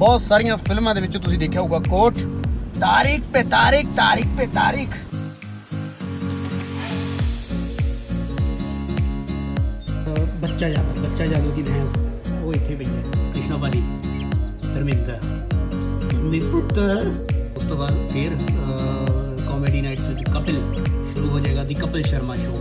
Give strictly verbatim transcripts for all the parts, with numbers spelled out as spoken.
बहुत सारिया फिल्मों के विच तुसीं देखिया होगा कोट तारीख पे तारीख तारीख पे तारीख। बच्चा जादू बच्चा जादू की भैंस वो इत्थे पई है। कृष्णा भाजी धर्मिंदर संदीप पुत्र। उस तो बाद फिर कॉमेडी नाइट्स विद कपिल शुरू हो जाएगा, दी कपिल शर्मा शो।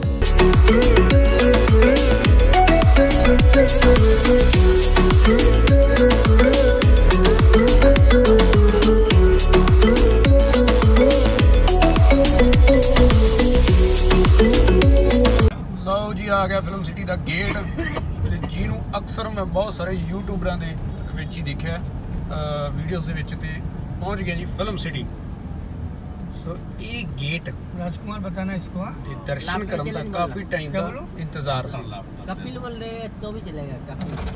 लो जी आ गया फिल्म सिटी का गेट, जिन्हों अक्सर मैं बहुत सारे यूट्यूबरां दे विच ही देखिया वीडियोज़ दे विच ते पहुँच गया जी फिल्म सिटी। सो ये गेट राजकुमार बताना इसको ये दर्शन करने का काफ़ी टाइम का इंतजार से। कपिल बोल दे तो भी चलेगा कपिल।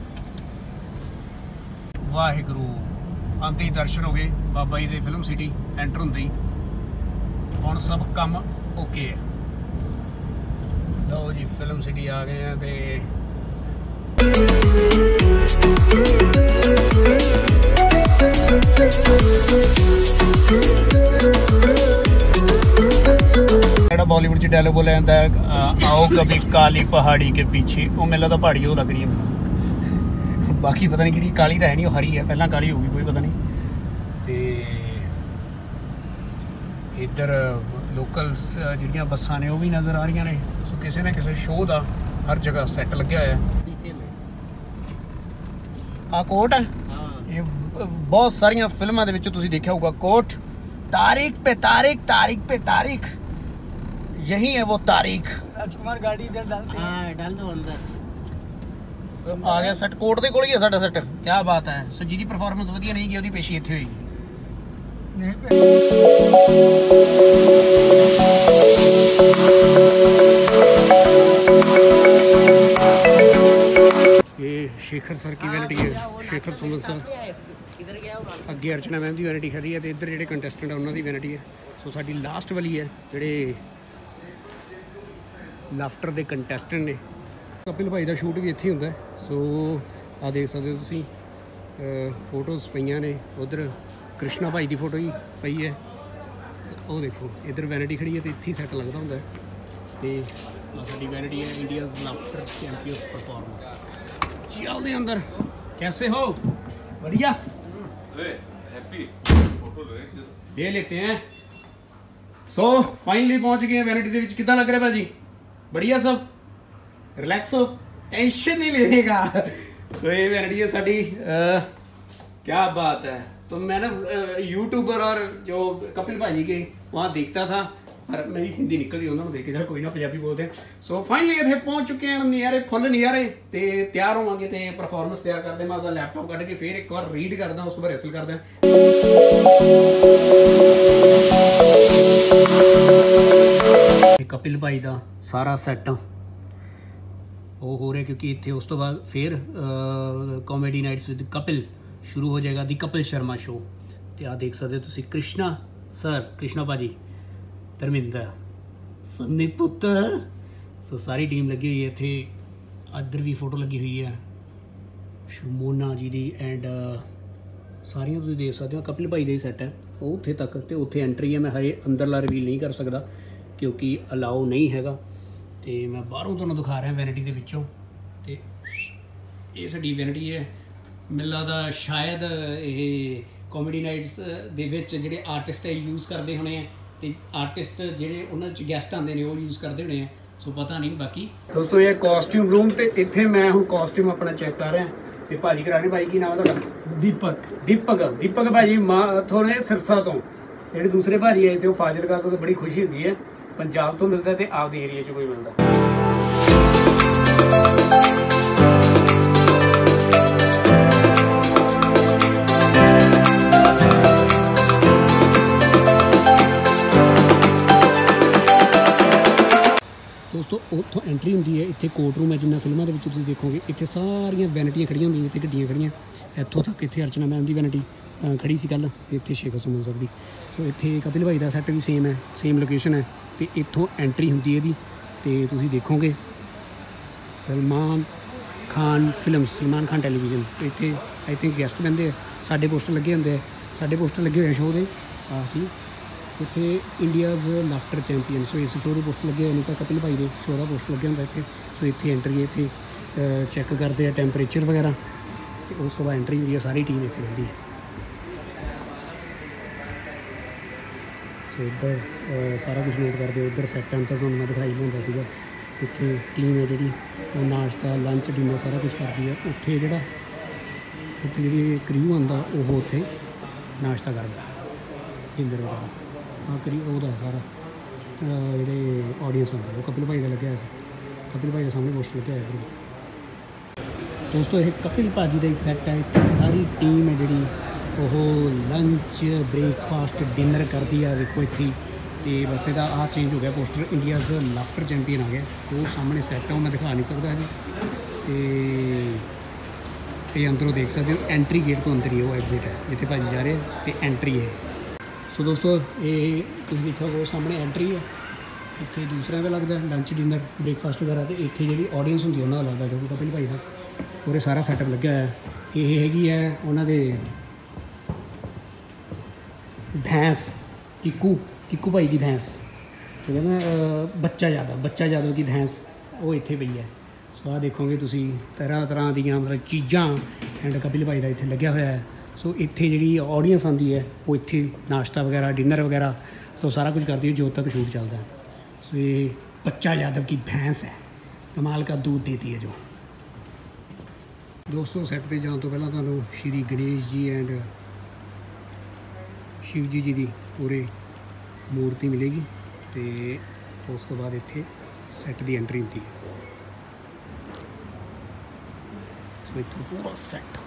वाहिगुरू आंते ही दर्शन हो गए बाबा जी दे फिल्म सिटी एंटर होंदे ही। हुण सब काम ओके है। लो जी फिल्म सिटी आ गए हैं ते बॉलीवुड च डायलॉग बोलिया जाता है आओ कभी काली पहाड़ी के पीछे, वो मेला तो पहाड़ी वो लग रही है। बाकी पता नहीं कि काली तो है नहीं, वो हरी है, पहला काली होगी कोई पता नहीं। तो इधर लोकल जिहड़ियां बसां ने वो भी नज़र आ रही ने। सो किसी न किसी शो का हर जगह सैट लग्या है। आ कोट है ये बहुत सारिया फिल्मों के विच तुसीं देखिया होगा कोट तारीख पे तारीख तारीख पे तारीख, यही है वो तारीख। राजकुमार गाड़ी इधर डालते हैं। हाँ डाल दो अंदर। सो आ गया सैट कोट दे कोल ही है साडा सैट। क्या बात है। सो जिहदी परफॉर्मेंस वधिया नहीं गई ओहदी पेशी इत्थे होएगी। ये शेखर सर की वैनिटी है, शेखर सुमन सर। अगे अर्चना मैम की वैनिटी खड़ी है, तो इधर जो कंटेस्टेंट है उन्होंने वैनिटी है। सो साडी लास्ट वाली है जोड़े लाफ्टर के कंटेस्टेंट ने। कपिल भाई का शूट भी इत्थे होंदा है। सो आ देख सकते हो तुसीं फोटोज़ पईयां ने। उधर कृष्णा भाई की फोटो ही पई है। वो देखो इधर वैनिटी खड़ी है, तो इत्थे सैट लगता होंदा है। तो साडी वैनिटी है इंडियाज़ लाफ्टर चैंपियंस परफॉर्मर। चलते अंदर। कैसे हो? बढ़िया ले लेते हैं। सो फाइनली पहुंच गए वैनिटी के विच। कितना लग रहा है भाजी? बढ़िया सब रिलैक्स हो, टेंशन नहीं लेने का। सो ये वैनिटी है साडी। क्या बात है। सो मैं ना यूट्यूबर और जो कपिल भाजी के वहाँ देखता था, पर मेरी हिंदी निकल गई उन्होंने देख के, चल कोई ना पंजाबी बोलते हैं। सो फाइनली इतने पहुंच चुके हैं, नज़ारे फुल नज़ारे। तो तैयार होवांगे तो परफॉर्मेंस तैयार करते। मैं अपना लैपटॉप कट के फिर एक बार रीड करदा, उस पर हासिल करदा। कपिल भाई का सारा सैट वो हो रहा क्योंकि इतने उस तो बाद फिर कॉमेडी नाइट्स विद कपिल शुरू हो जाएगा, दी कपिल शर्मा शो। तो आ देख सकते हो तुसीं कृष्णा सर, कृष्णा भाजी, धर्मिंदर, संदीप पुत्र। सो सारी टीम लगी हुई है इत्थे। इधर भी फोटो लगी हुई है शमोना जी की एंड सारियां तुसीं देख सकते हो। कपिल भाई का ही सैट है वो उत्थे तक, तो उत्थे एंट्री है। मैं हजे अंदरला रिवील नहीं कर सकता क्योंकि अलाउ नहीं हैगा। तो मैं बाहरों तुहानूं दिखा रहा वैनिटी के विचों। तो ये साडी वैनिटी है। मैनूं लगदा शायद ये कॉमेडी नाइट्स दे विच जिहड़े आर्टिस्ट है यूज़ करते होने हैं, तो आर्टिस्ट जिहड़े उन्हां च गैस्ट आते हैं वो यूज़ करते होने हैं। सो पता नहीं। बाकी दोस्तों ये कॉस्ट्यूम रूम, तो इत्थे मैं हुण कॉस्ट्यूम अपना चैक कर रहा। तो भाजी करा रहे। भाई की नाम है तुहाडा? दीपक। दीपक दीपक भाजी मां थोड़े सिरसा तो। जिहड़े दूसरे भाजी आए थे वो फाजिलका तो, तो बड़ी खुशी होती है। पंजाब तो मिलता है तो आपके एरिया च कोई मिलता। दोस्तों उतों एंट्री होंगी है। इतने कोर्ट रूम है जिन्ना फिल्मों के तुम देखोगे। इतने सारिया वैनिटियाँ खड़िया होंगे, इतने गड्डियाँ खड़िया। इतों तक इतने अर्चना मैम की वैनिटी खड़ी सी कल, इतने शेखर सुमन सर की। सो इतने कपिल भाई का सैट भी सेम है, सेम लोकेशन है। तो इतों एंट्री होंगी है। तो तुम देखोगे सलमान खान फिल्म, सलमान खान टैलीविजन। तो इतने आई थिंक गैस्ट बहते हैं। ਸਾਡੇ ਪੋਸਟਰ ਲੱਗੇ ਹੁੰਦੇ ਆ, ਸਾਡੇ ਪੋਸਟਰ ਲੱਗੇ ਹੋਏ ਸ਼ੋਅ ਦੇ ਆਹ ਸੀ ਇੱਥੇ ਇੰਡੀਆਜ਼ ਲਾਫਟਰ ਚੈਂਪੀਅਨ। ਸੋ ਇਸ ਸ਼ੋਅ ਦੇ ਪੋਸਟਰ ਲੱਗੇ ਹੋਏ ਨੇ ਤਾਂ ਕਪਿਲ ਭਾਈ ਦੇ ਸ਼ੋਅ ਦਾ ਪੋਸਟਰ ਲੱਗਿਆ ਹੁੰਦਾ ਇੱਥੇ। ਸੋ ਇੱਥੇ ਐਂਟਰੀ ਇੱਥੇ ਚੈੱਕ ਕਰਦੇ ਆ ਟੈਂਪਰੇਚਰ ਵਗੈਰਾ ਤੇ ਉਸ ਤੋਂ ਬਾਅਦ ਐਂਟਰੀ ਹੁੰਦੀ ਹੈ, ਸਾਰੀ ਟੀਮ ਇੱਥੇ ਰਹਿੰਦੀ ਹੈ। ਸੋ ਇੱਧਰ ਸਾਰਾ ਕੁਝ ਨੋਟ ਕਰਦੇ, ਉੱਧਰ ਸੈੱਟ ਤਾਂ ਤੁਹਾਨੂੰ ਮੈਂ ਦਿਖਾਈ ਦਿੰਦਾ ਸੀਗਾ। ਇੱਥੇ ਟੀਮ ਹੈ ਜਿਹੜੀ ਉਹ ਨਾਸ਼ਤਾ ਲੰਚ ਡਿਨਰ ਸਾਰਾ ਕੁਝ ਕਰਦੀ ਹੈ। ਉੱਥੇ ਜਿਹੜਾ ਉੱਥੇ ਜਿਹੜੀ ਕ੍ਰਿਊ ਆਉਂਦਾ ਉਹ ਉੱਥੇ ਨਾਸ਼ਤਾ ਕਰਦਾ ਡਿਨਰ ਵਗੈਰਾ। ਹਾਂ ਕਰੀ ਉਹਦਾ ਸਾਰਾ ਜਿਹੜੇ ਆਡੀਅנס ਹੁੰਦੇ ਉਹ ਕਪਿਲ ਭਾਈ ਦਾ ਲੱਗਿਆ ਸੀ, ਕਪਿਲ ਭਾਈ ਦੇ ਸਾਹਮਣੇ ਪੋਸਟਰ ਲੱਗਿਆ ਹੋਇਆ ਇੱਧਰ। ਦੋਸਤੋ ਇਹ ਕਪਿਲ ਭਾਜੀ ਦਾ ਹੀ ਸੈੱਟ ਹੈ। ਇੱਥੇ ਸਾਰੀ ਟੀਮ ਹੈ ਜਿਹੜੀ ਉਹ ਲੰਚ ਬ੍ਰੇਕਫਾਸਟ ਡਿਨਰ ਕਰਦੀ ਆ। ਦੇਖੋ ਇੱਥੇ ਤੇ ਬਸ ਇਹਦਾ ਆਹ ਚੇਂਜ ਹੋ ਗਿਆ ਪੋਸਟਰ, ਇੰਡੀਆਜ਼ ਲਾਫਟਰ ਚੈਂਪੀਅਨ ਆ ਗਿਆ। ਉਹ ਸਾਹਮਣੇ ਸੈੱਟ ਆ, ਉਹ ਮੈਂ ਦਿਖਾ ਨਹੀਂ ਸਕਦਾ ਜੀ। ਤੇ ਇਹ ਅੰਦਰੋਂ ਦੇਖ ਸਕਦੇ ਹੋ, ਐਂਟਰੀ ਗੇਟ ਤੋਂ ਅੰਦਰ ਹੀ ਉਹ ਐਗਜ਼ਿਟ ਹੈ ਜਿੱਥੇ ਭਾਜੀ ਜਾ ਰਹੇ ਤੇ ਐਂਟਰੀ ਹੈ। ਸੋ ਦੋਸਤੋ ਇਹ ਤੁਸੀਂ ਦੇਖੋ ਉਹ ਸਾਹਮਣੇ ਐਂਟਰੀ ਹੈ। ਇੱਥੇ ਦੂਸਰਿਆਂ ਦਾ ਲੱਗਦਾ ਲੰਚ ਡਿਨਰ ਬ੍ਰੇਕਫਾਸਟ ਵਗੈਰਾ, ਤੇ ਇੱਥੇ ਜਿਹੜੀ ਆਡੀਅנס ਹੁੰਦੀ ਉਹਨਾਂ ਦਾ ਲੱਗਦਾ ਕਿਉਂਕਿ ਕਪਿਲ ਭਾਈ ਦਾ ਪੂਰੇ ਸਾਰਾ ਸੈਟਅਪ ਲੱਗਿਆ ਹੋਇਆ। ਇਹ ਹੈਗੀ ਹੈ ਉਹਨਾਂ ਦੇ ਭੈਂਸ ਕਿੱਕੂ ਕਿੱਕੂ ਭਾਈ ਦੀ ਭੈਂਸ, ਠੀਕ ਹੈ ਨਾ, ਬੱਚਾ ਯਾਦਵ ਬੱਚਾ ਯਾਦਵ ਦੀ ਭੈਂਸ ਉਹ ਇੱਥੇ ਪਈ ਹੈ। ਸੋ ਆਹ ਦੇਖੋਗੇ ਤੁਸੀਂ ਤਰ੍ਹਾਂ ਤਰ੍ਹਾਂ ਦੀਆਂ ਮਤਲਬ ਚੀਜ਼ਾਂ ਐਂਡ ਕਪਿਲ ਭਾਈ ਦਾ ਇੱਥੇ ਲੱਗਿਆ ਹੋਇਆ ਹੈ। ਸੋ ਇੱਥੇ ਜਿਹੜੀ ਆਡੀਅנס ਆਉਂਦੀ ਹੈ ਉਹ ਇੱਥੇ ਨਾਸ਼ਤਾ ਵਗੈਰਾ ਡਿਨਰ ਵਗੈਰਾ ਸੋ ਸਾਰਾ ਕੁਝ ਕਰਦੀ ਹੈ ਜਦੋਂ ਤੱਕ ਸ਼ੂਟ ਚੱਲਦਾ है। सो ये बच्चा यादव की भैंस है, कमाल का दूध देती है जो। दोस्तों सैट पर जाने तो पहला तुहानूं श्री गणेश जी एंड शिव जी जी की पूरे मूर्ति मिलेगी तो उस तो बाद इत्थे सैट की एंट्री होती है। सो इत्थों पूरा सैट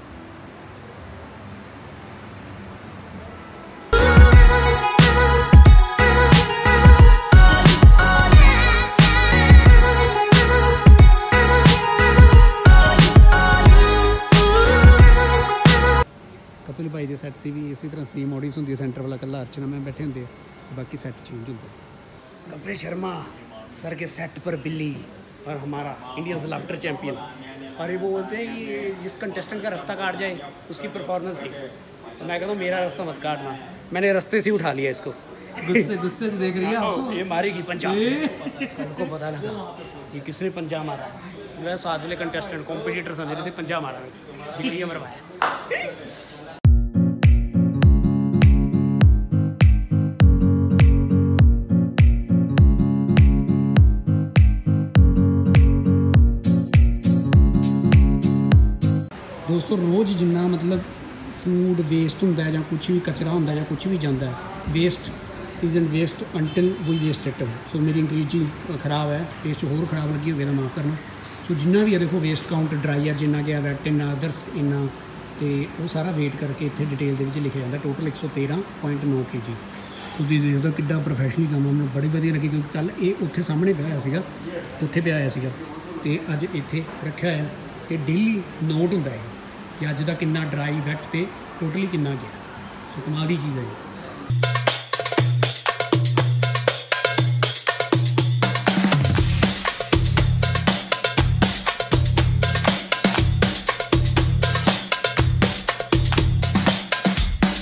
कपिल भाई के सैट की भी इसी तरह सेम ऑडियंस होंगी है। सेंटर वाला कला अर्चना मैम बैठे होंगे, बाकी सैट चेंज होंगे। कपिल शर्मा सर के सेट पर बिल्ली और हमारा इंडियंस लाफ्टर चैंपियन, और ये वो बोलते हैं कि जिस कंटेस्टेंट का रास्ता काट जाए उसकी परफॉर्मेंस देखो। तो मैं कहता हूँ मेरा रास्ता मत काटना, मैंने रास्ते से उठा लिया इसको। गुस्से गुस्से से देख रही है ये मारेगी पंजा, उनको पता लगा कि किसने पंजा मारा। जो है साथ वाले कंटेस्टेंट कॉम्पिटिटर समझ रहे थे पंजा मारा, बिल्ली मरवाया। दोस्तों रोज़ जिन्ना मतलब फूड वेस्ट होंदा है, कुछ भी कचरा होंदा है, कुछ भी जाता है, waste is and waste until we waste it. So मेरी अंग्रेजी खराब है, टेस्ट होर खराब लगी होगी तो माफ़ करना। सो जिन्ना भी है देखो वेस्ट काउंट ड्राई है जिन्ना गया वैट इन्ना अदर्स इन्ना, तो वो सारा वेट करके इतने डिटेल के लिखे जाता। टोटल एक सौ तेरह पॉइंट नौ के जी। ਤੁਸੀਂ ਦੇਖੋ ਕਿੱਡਾ ਪ੍ਰੋਫੈਸ਼ਨਲੀ ਕੰਮ ਮੈਨੂੰ ਬੜੀ ਵਧੀਆ ਲੱਗੀ, ਕਿਉਂਕਿ ਕੱਲ ਇਹ ਉੱਥੇ ਸਾਹਮਣੇ ਪਿਆ ਹੋਇਆ ਸੀਗਾ, ਉੱਥੇ ਪਿਆ ਹੋਇਆ ਸੀਗਾ ਤੇ ਅੱਜ ਇੱਥੇ ਰੱਖਿਆ ਹੋਇਆ। ਤੇ ਡੇਲੀ ਨੋਟ ਹੁੰਦਾ ਹੈ ਕਿ ਅੱਜ ਦਾ ਕਿੰਨਾ ਡਰਾਈ ਵੈਟ ਤੇ ਟੋਟਲੀ ਕਿੰਨਾ ਗਿਆ। ਸੋ ਕਮਾਲ ਦੀ ਚੀਜ਼ ਹੈ।